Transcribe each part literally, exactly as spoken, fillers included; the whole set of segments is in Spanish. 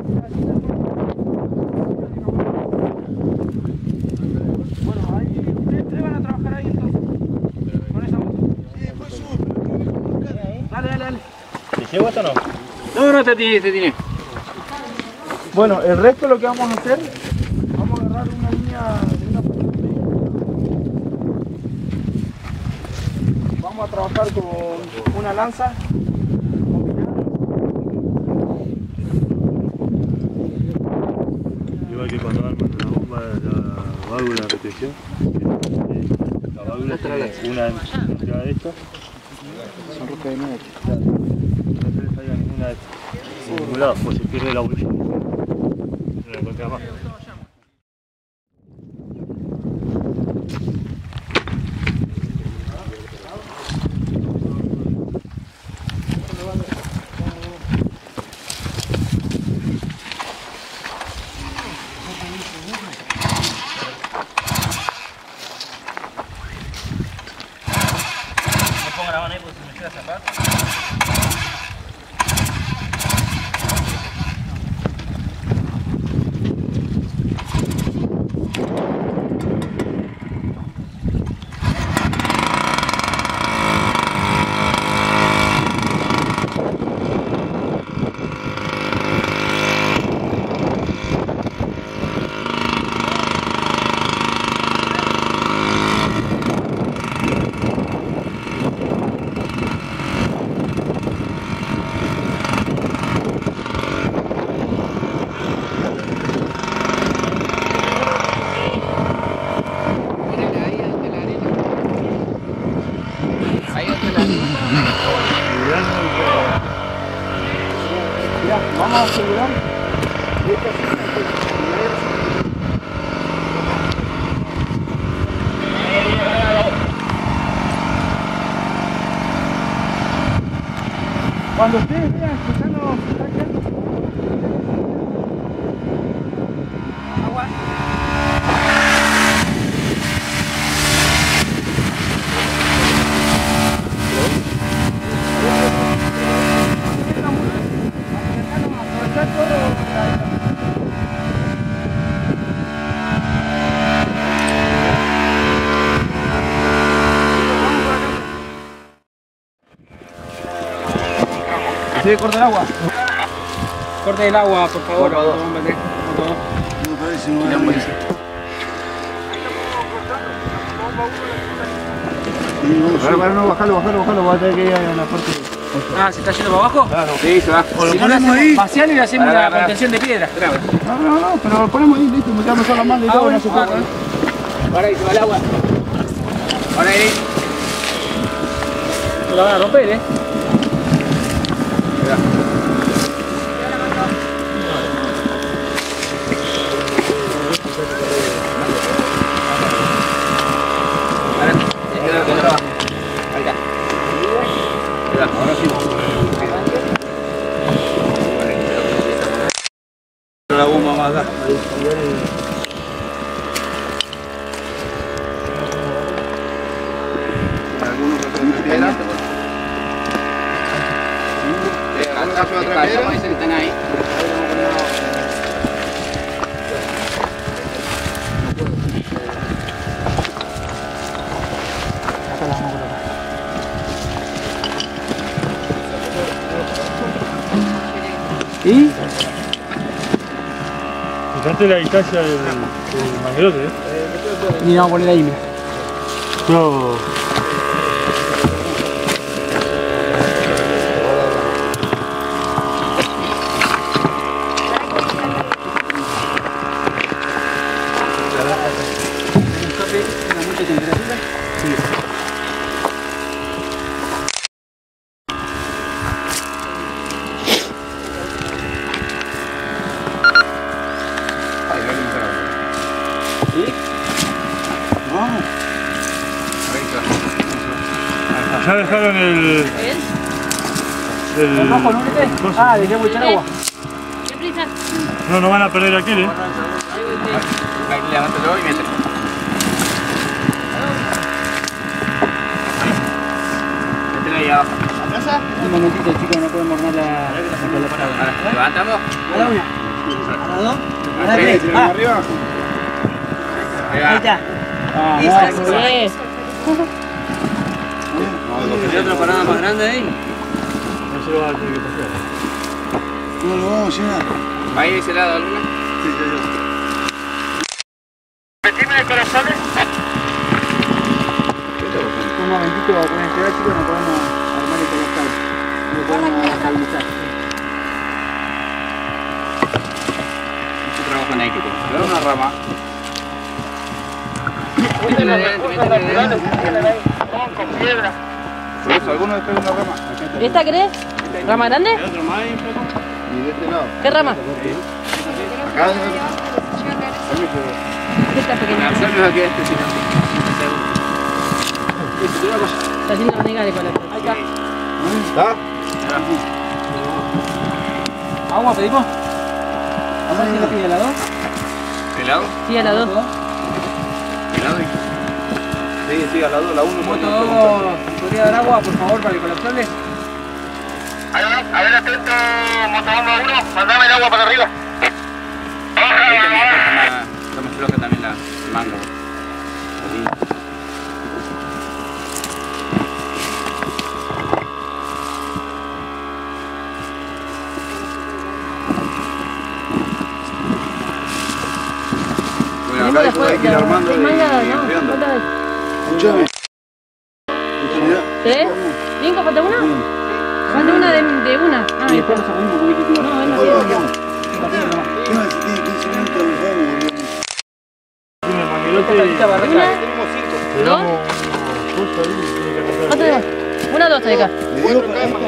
Bueno, ahí ustedes tres van a trabajar ahí entonces. Con esa moto. Dale, dale, dale. ¿Te llevo esto o no? No, no, te tiene, te tiene. Bueno, el resto lo que vamos a hacer, vamos a agarrar una línea de una posición. Vamos a trabajar con una lanza. Igual que cuando arman una bomba, la válvula de retención. La válvula trae una de estas. Son roscas de nuevo. No se le salga ninguna de estas. Por ningún lado, pues se pierde la bolilla. No la encontré más. La mano ahí porque se me llega a zafar. Ya, vamos a asegurar. Cuando ustedes vean que ya no se está quedando agua. ¿Se corta el agua? Corte el agua, por favor. Por favor. No parece una buena. Para, para, no, bajalo, bajalo, bajalo, va a tener que ir a la parte. Ah, ¿se está yendo para abajo? Claro. Sí, se va. O lo Si no, ponemos le ahí. vaciar y le hacemos Para, la para. contención de piedra. No, no, no, pero lo ponemos ahí, listo, me quedamos la mano y Ah, todo, bueno, no se ah, puede. bueno. Ahora ahí se va el agua. Ahora ahí. Se la van a romper, eh. Ahora sí. La bomba más da. Algunos que son de piedra. Dicen que están ahí. ¿Y? Fíjate la distancia del, del manguerote, ¿eh? Y vamos a poner ahí, mira. No. Ya dejaron el... el ¿El rojo no mete? coso. Ah, le queremos echar agua. ¿Qué prisa? No, no van a perder aquel, ¿eh? Levántalo y mételo. Mételo ahí abajo. Un momentito, chicos, no podemos armar la... Levantamos. A la una. dos? Ah, arriba. Ahí está. Ah, Sí, no, sí, sí. ¿Hay otra parada más grande ahí? No se lo va a tener que pasar. No lo vamos a llenar. ¿Va a ir de ese lado alguna? Sí, ya, ya. ¿Repetirme de corazones? Un momentito, con este chico no podemos armar el colosal. No podemos estabilizar. Mucho trabajo en equipo. Le da una rama. Métele adelante, métele adelante. Con piedra. ¿Alguno de ustedes una rama? ¿Esta querés? ¿Rama grande? ¿Hay otro más ahí, flaco? Y de este lado. ¿Qué rama? Acá. Esta pequeña. Marcelo aquí este, si no. Está haciendo renegade con la Ahí está. ¿Está? ¿Agua pedimos? ¿Vamos a ir a la pide helado? ¿Helado? Sí, a la dos. ¿Helado? Sí, sí, a la dos, la uno. ¿Podría dar agua, por favor, para el colapsable? A ver, atento, motobomba uno, mandame el agua para arriba. Ahí también está más floja también la manga. Bueno, acá después hay que ir armando y enfriando. Escuchame. ¿Tres? ¿Cinco? ¿Falta una? Falta una de, de una. Ah, Y después nos salimos con este tipo. no, es Vamos, no. vamos. ¿Qué más? Si tiene quince minutos, nos vamos, boludo. Tiene el manguerote y... Una, Tenemos cinco. Le dos. damos justo ahí, tiene que arrancar. ¿Cuánto tenemos? Una, dos, ahí acá. ¿Le digo para esta?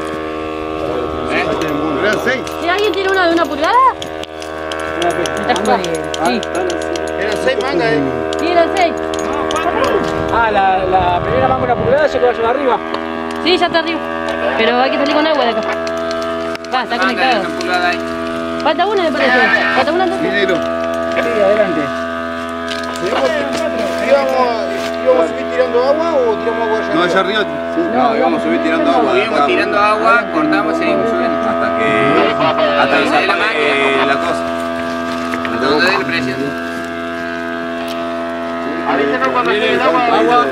¿Eran seis? ¿Si alguien tiene una de una pulgada? Está jugando. Sí, Eran seis mangas, eh. sí, eran seis. Ah, la, la primera manga una pulgada se quedó arriba. Sí, ya está arriba. Pero hay que salir con agua de acá. Va, está conectado. Falta una, me parece. Falta una entonces. Dinero. Sí, adelante. ¿Íbamos, ¿Íbamos a subir tirando agua o tiramos agua allá? No, allá arriba. No, íbamos a subir tirando agua. Subimos tirando agua, cortamos y seguimos subiendo. Hasta que. Hasta que se dé la máquina, la cosa. Hasta donde dé la presión. Avísenos cuando llegue el agua. Agua.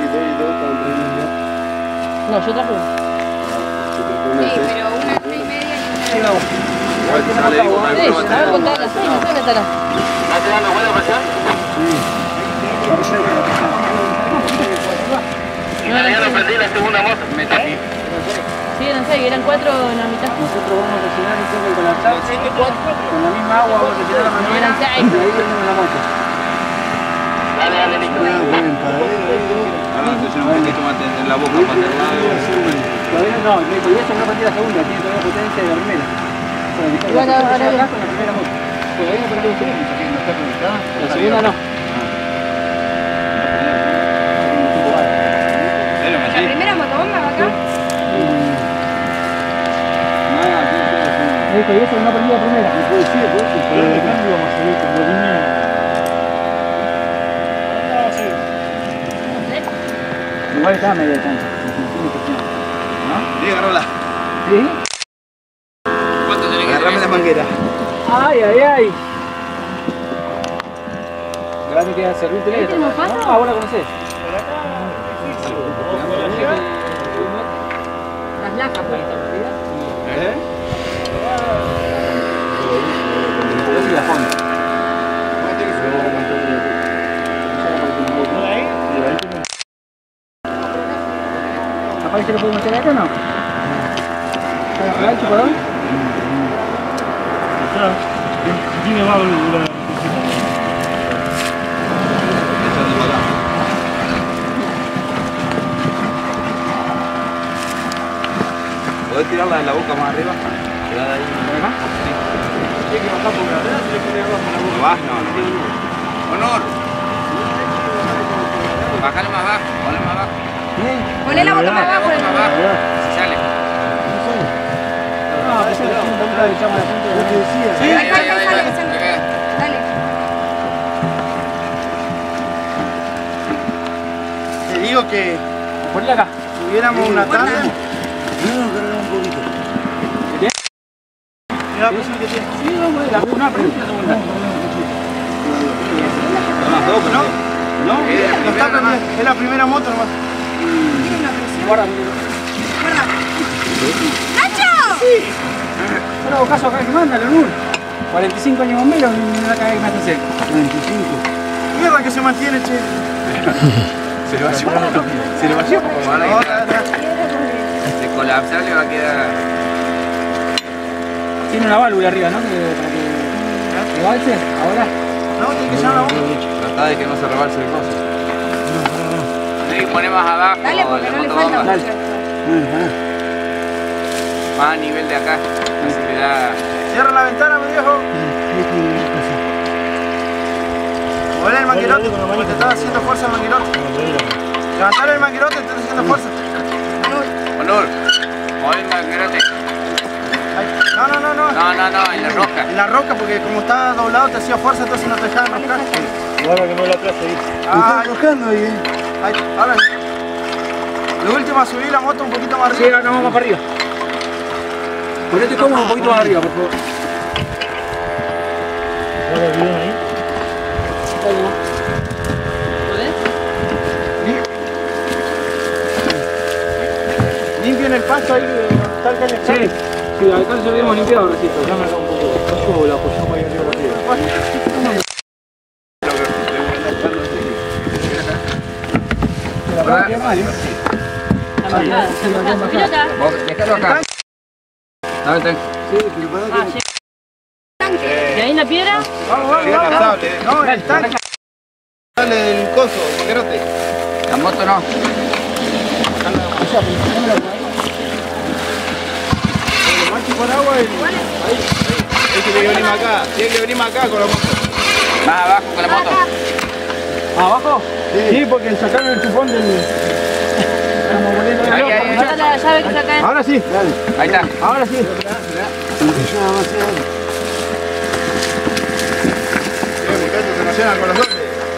No, yo traje una. Sí, pero una seis y media y una. Igual te sale ahí con Sí, alguna a ver, contar las seis, no sé dónde estará. ¿Está tirando buena presión? No eran Ya lo seis. prendí la segunda moto. Me tapé. Sí, eran seis, eran cuatro en la mitad. Nosotros vamos a rellenar un poco el colapsar. Con la misma agua vamos a retirar la No manguera. eran seis. Y ahí prendemos la moto. Dale, dale, Nico. Ah, entonces un poquito más en la boca para hacer Todavía no, Nico, y eso no prendí la segunda, tiene todavía potencia de la primera. Igual ahora Acá bien. con la primera moto. Todavía no prendí la segunda. ¿No está conectada? La segunda no. La primera motobomba va acá. Nico, y eso no prendí la primera. Puede ser, puede ser. Pero de cambio vamos a seguir con la línea. Igual estaba medio de cancha. Sí, agarrala. ¿Sí? ¿Cuánto tenés que Agarrame la manguera. Ay, ay, ay. Ahora me queda servirte ¿Ahí tenemos paso? Ah, vos la conocés. Las lajas, pues. ¿Eh? Yo sí la fondo. ¿Capaz se lo puedo meter acá o no? ¿Para el chupadón? Está. Tiene válvula. ¿Podés tirarla en la boca más arriba? Tirada ahí. ¿Acá? Sí, que bajar por la derecha, se le pone abajo la boca. ¿No vas? No, no. Honor. Bájale más abajo, ponle más abajo. Poné la boca más Ah, abajo. Más abajo. Si sale. No, esa es la punta del chamo, la punta de la punta. Sí, Ahí, ahí, ahí, ahí, sale, ahí. sale. Acá. Dale. Te digo que Ponle acá. tuviéramos una tabla. No, no, carga un poquito. Mira la presión que tiene. Sí, vamos a ver, la una presión, la segunda. ¿No? ¿No? No está prendida. Es la primera moto nomás. ¿Tiene una presión? Guarda. Guarda. ¡Nacho! Pero hago caso acá que manda, Leonur. cuarenta y cinco años bomberos y me va a caer que me hace hacer. cuarenta y cinco. Mierda que se mantiene, che. Se le vació. Se le vació. Como ahora de colapsar le va a quedar. Tiene una válvula arriba, ¿no? Que, para que rebalse ahora. No, tiene que llenar la boca. Tratá de que no se rebalse el coso. Sí, pone más abajo. Dale, porque no le falta mucho. Más a nivel de acá. Así le da. Cierra la ventana, mi viejo. Mueve el manguerote, porque te estaba haciendo fuerza el manguerote. Levantar el manguerote, te está haciendo fuerza. Honor, mueve el manguerote. No, no, no, no. No, no, no, en la roca. En la roca, porque como está doblado te hacía fuerza, entonces no te dejaba enroscar. Guarda que no la atrás ahí. Ah, Está enroscando ahí, eh. ahí, ahora. De última subí la moto un poquito más Sí, arriba. acá vamos para arriba. Ponete cómodo un poquito más arriba, por favor. Guarda el bidón ahí. Limpien el pasto ahí donde está el cañacar. Sí, sí, acá se lo habíamos limpiado recién. Dame acá un poco. No subo, la apoyamos ahí arriba arriba. Mira acá. Vos, dejalo acá. Dame el tanque. Ah, sí. ¿Y ahí en la piedra? Vamos, vamos, vamos. vamos. No, el tanque. Dale del coso, manguerote. La moto no. Con agua y... Ahí, ahí. Tiene que venir más acá, tiene que venir más acá con la moto. Más abajo con la moto. ¿Abajo? Sí, sí, porque sacaron el chupón del... Ahí, ahí, ahí. Guarda la llave que saca. Ahora sí, dale. Ahí está. Ahora sí. Muchachos, se emocionan con los dos.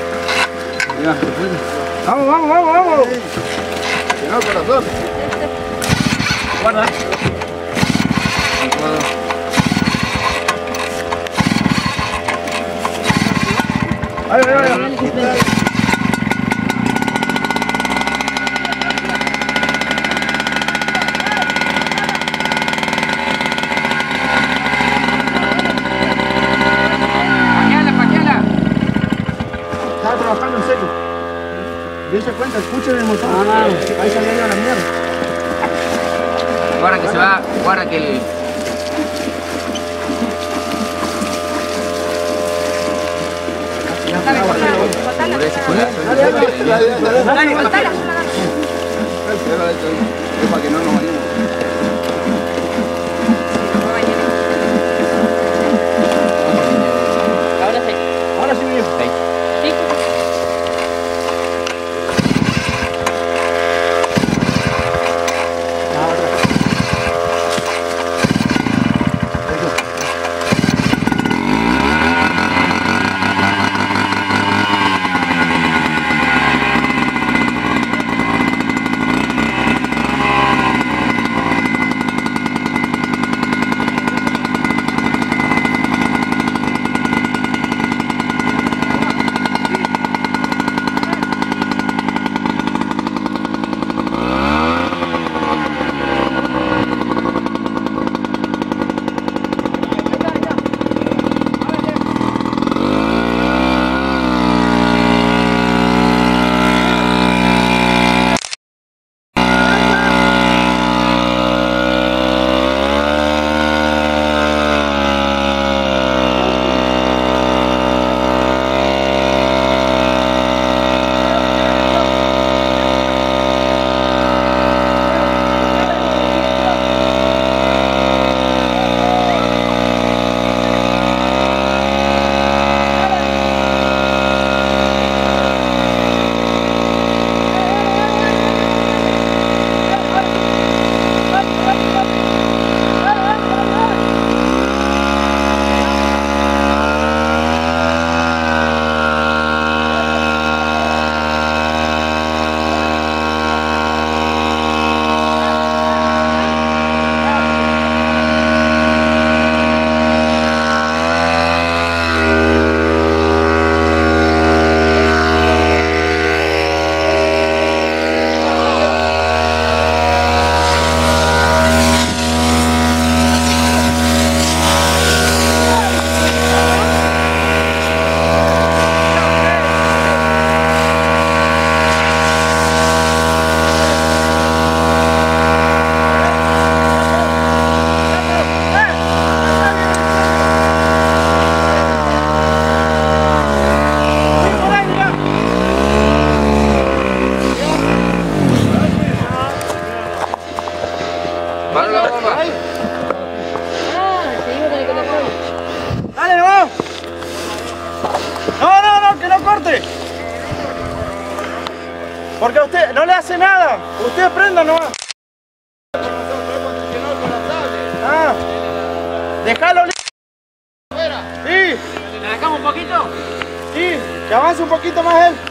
Vamos, vamos, vamos, vamos. Que no con los dos. Guarda. Ahí, ahí, ahí. Paqueala, paqueala. Estaba trabajando en serio. Dense cuenta, escuchen el motor. Ah, ahí salió a la mierda. Guarda que se va, guarda que el... Cortala, cortala, cortala. Por ese colazo. Dale, dale, dale, dale. Dale, cortala. Es para que no nos vayamos. Ahora sí. Ahora sí, mi viejo. Sí. corte. Porque a usted no le hace nada. Usted prenda nomás. Ah, déjalo listo. Sí. ¿Le dejamos un poquito? Sí, que avance un poquito más él.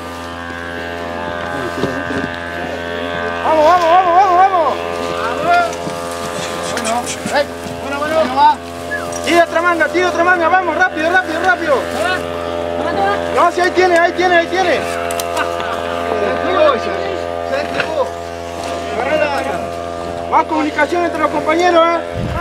Vamos, vamos, vamos, vamos, vamos. Bueno, hey. bueno, bueno, bueno, va. Tira otra manga, tira otra manga, vamos, rápido, rápido, rápido. No, si ahí tiene, ahí tiene, ahí tiene. Se entregó ella, se entregó. Más comunicación entre los compañeros, ¿eh?